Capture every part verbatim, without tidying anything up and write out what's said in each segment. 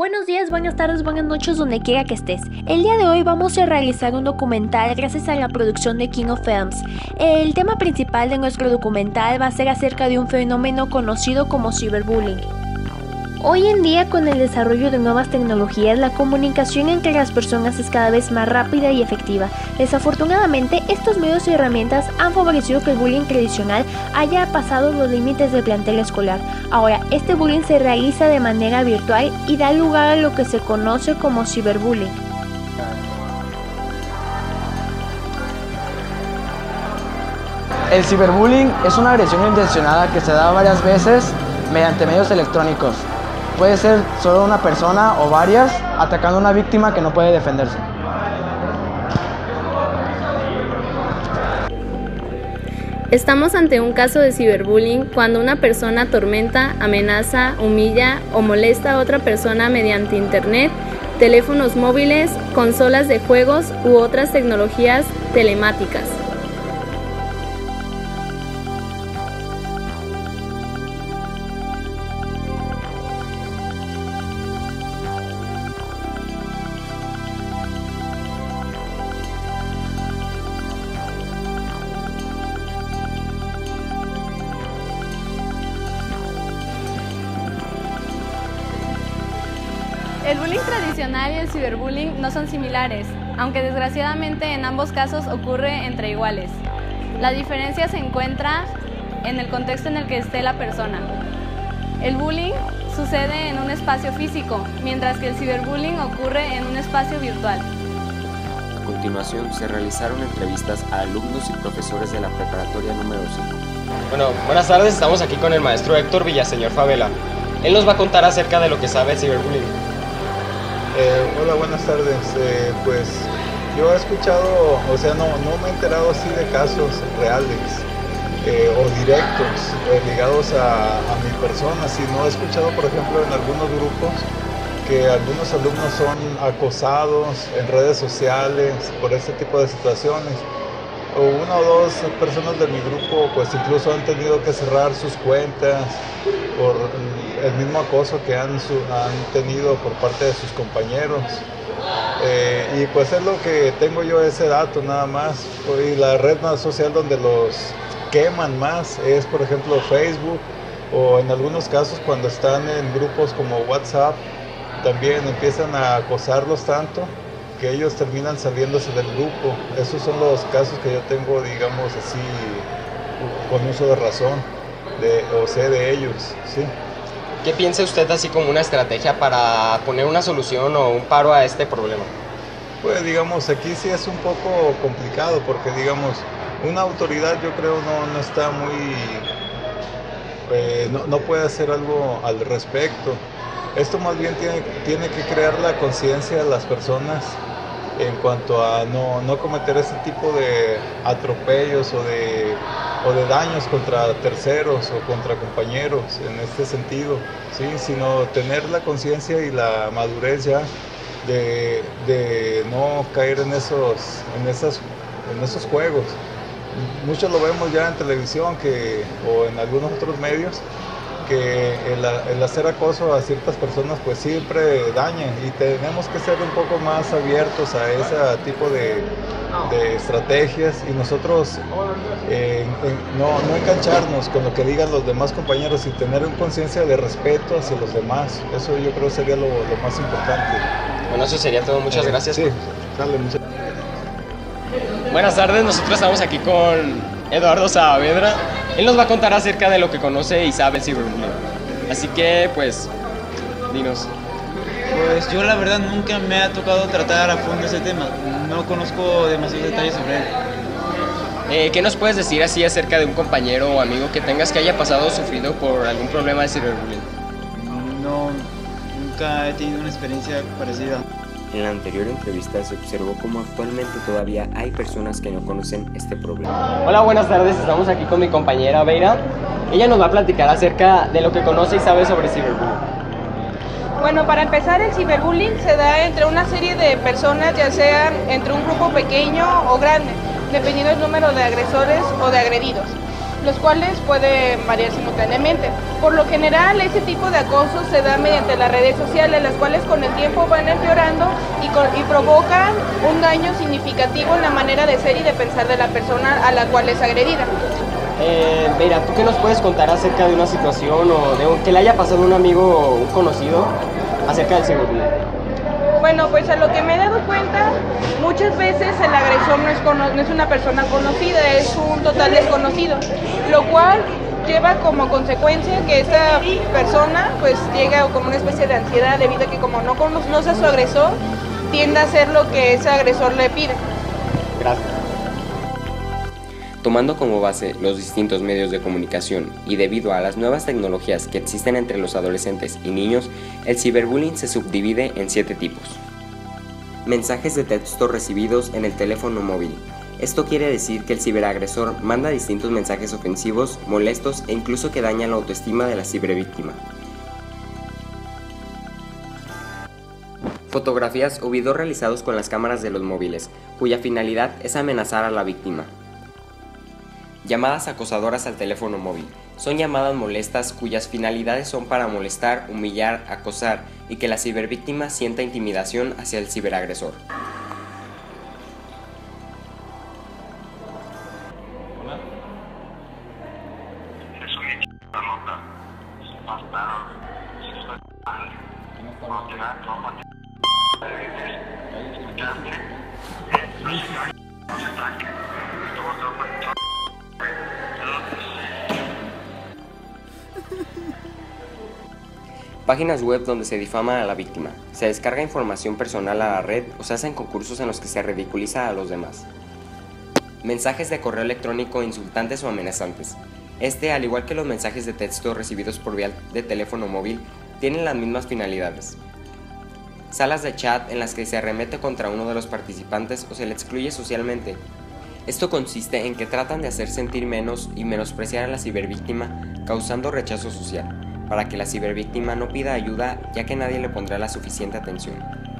Buenos días, buenas tardes, buenas noches, donde quiera que estés. El día de hoy vamos a realizar un documental gracias a la producción de King of Films. El tema principal de nuestro documental va a ser acerca de un fenómeno conocido como ciberbullying. Hoy en día, con el desarrollo de nuevas tecnologías, la comunicación entre las personas es cada vez más rápida y efectiva. Desafortunadamente, estos medios y herramientas han favorecido que el bullying tradicional haya pasado los límites del plantel escolar. Ahora, este bullying se realiza de manera virtual y da lugar a lo que se conoce como ciberbullying. El ciberbullying es una agresión intencionada que se da varias veces mediante medios electrónicos. Puede ser solo una persona o varias atacando a una víctima que no puede defenderse. Estamos ante un caso de ciberbullying cuando una persona atormenta, amenaza, humilla o molesta a otra persona mediante internet, teléfonos móviles, consolas de juegos u otras tecnologías telemáticas. El bullying tradicional y el ciberbullying no son similares, aunque desgraciadamente en ambos casos ocurre entre iguales. La diferencia se encuentra en el contexto en el que esté la persona. El bullying sucede en un espacio físico, mientras que el ciberbullying ocurre en un espacio virtual. A continuación se realizaron entrevistas a alumnos y profesores de la preparatoria número cinco. Bueno, buenas tardes, estamos aquí con el maestro Héctor Villaseñor Favela. Él nos va a contar acerca de lo que sabe el ciberbullying. Eh, hola, buenas tardes. Eh, pues yo he escuchado, o sea, no, no me he enterado así de casos reales eh, o directos eh, ligados a, a mi persona, sino he escuchado, por ejemplo, en algunos grupos que algunos alumnos son acosados en redes sociales por este tipo de situaciones. O una o dos personas de mi grupo pues incluso han tenido que cerrar sus cuentas por el mismo acoso que han, su, han tenido por parte de sus compañeros. Eh, y pues es lo que tengo yo ese dato nada más. Y la red más social donde los queman más es, por ejemplo, Facebook, o en algunos casos cuando están en grupos como WhatsApp también empiezan a acosarlos tanto que ellos terminan saliéndose del grupo. Esos son los casos que yo tengo, digamos así, con uso de razón, de, o sé de ellos, ¿sí? ¿Qué piensa usted así como una estrategia para poner una solución o un paro a este problema? Pues digamos, aquí sí es un poco complicado porque digamos, una autoridad yo creo no, no está muy, eh, no, no puede hacer algo al respecto. Esto más bien tiene, tiene que crear la conciencia de las personas en cuanto a no, no cometer ese tipo de atropellos o de, o de daños contra terceros o contra compañeros en este sentido, ¿sí? Sino tener la conciencia y la madurez ya de, de no caer en esos, en, esas, en esos juegos. Muchos lo vemos ya en televisión que, o en algunos otros medios, que el, el hacer acoso a ciertas personas pues siempre daña, y tenemos que ser un poco más abiertos a ese tipo de, de estrategias y nosotros eh, no, no engancharnos con lo que digan los demás compañeros y tener una conciencia de respeto hacia los demás. Eso yo creo sería lo, lo más importante. Bueno, eso sería todo. Muchas eh, gracias. Sí, dale, muchas... Buenas tardes, nosotros estamos aquí con Eduardo Saavedra. Él nos va a contar acerca de lo que conoce y sabe el ciberbullying. Así que, pues, dinos. Pues yo la verdad nunca me ha tocado tratar a fondo ese tema. No conozco demasiados detalles sobre él. Eh, ¿Qué nos puedes decir así acerca de un compañero o amigo que tengas que haya pasado o sufrido por algún problema de ciberbullying? No, nunca he tenido una experiencia parecida. En la anterior entrevista se observó cómo actualmente todavía hay personas que no conocen este problema. Hola, buenas tardes, estamos aquí con mi compañera Beira. Ella nos va a platicar acerca de lo que conoce y sabe sobre ciberbullying. Bueno, para empezar, el ciberbullying se da entre una serie de personas, ya sea entre un grupo pequeño o grande, dependiendo del número de agresores o de agredidos. los cuales pueden variar simultáneamente. Por lo general, ese tipo de acoso se da mediante las redes sociales, las cuales con el tiempo van empeorando y, con, y provocan un daño significativo en la manera de ser y de pensar de la persona a la cual es agredida. Eh, Vera, ¿tú qué nos puedes contar acerca de una situación o de un, que le haya pasado a un amigo o un conocido acerca del ciberbullying? Bueno, pues a lo que me he dado cuenta, muchas veces el agresor no es, cono no es una persona conocida, es un total desconocido, lo cual lleva como consecuencia que esta persona pues llega con una especie de ansiedad debido a que como no conoce a su agresor, tiende a hacer lo que ese agresor le pide. Gracias. Tomando como base los distintos medios de comunicación y debido a las nuevas tecnologías que existen entre los adolescentes y niños, el ciberbullying se subdivide en siete tipos. Mensajes de texto recibidos en el teléfono móvil. Esto quiere decir que el ciberagresor manda distintos mensajes ofensivos, molestos e incluso que dañan la autoestima de la cibervíctima. Fotografías o videos realizados con las cámaras de los móviles, cuya finalidad es amenazar a la víctima. Llamadas acosadoras al teléfono móvil. Son llamadas molestas cuyas finalidades son para molestar, humillar, acosar y que la cibervíctima sienta intimidación hacia el ciberagresor. Páginas web donde se difama a la víctima, se descarga información personal a la red o se hacen concursos en los que se ridiculiza a los demás. Mensajes de correo electrónico insultantes o amenazantes. Este, al igual que los mensajes de texto recibidos por vía de teléfono móvil, tienen las mismas finalidades. Salas de chat en las que se arremete contra uno de los participantes o se le excluye socialmente. Esto consiste en que tratan de hacer sentir menos y menospreciar a la cibervíctima, causando rechazo social, para que la cibervíctima no pida ayuda ya que nadie le pondrá la suficiente atención.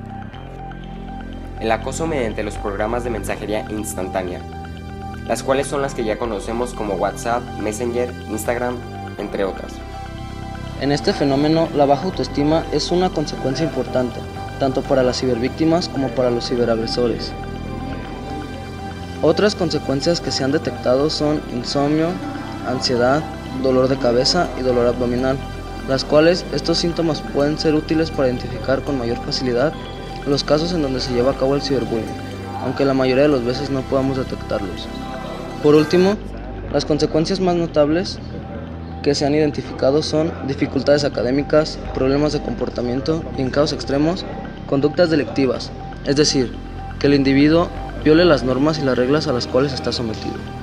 El acoso mediante los programas de mensajería instantánea, las cuales son las que ya conocemos como WhatsApp, Messenger, Instagram, entre otras. En este fenómeno, la baja autoestima es una consecuencia importante, tanto para las cibervíctimas como para los ciberagresores. Otras consecuencias que se han detectado son insomnio, ansiedad, dolor de cabeza y dolor abdominal, las cuales estos síntomas pueden ser útiles para identificar con mayor facilidad los casos en donde se lleva a cabo el ciberbullying, aunque la mayoría de las veces no podamos detectarlos. Por último, las consecuencias más notables que se han identificado son dificultades académicas, problemas de comportamiento y, en casos extremos, conductas delictivas, es decir, que el individuo viole las normas y las reglas a las cuales está sometido.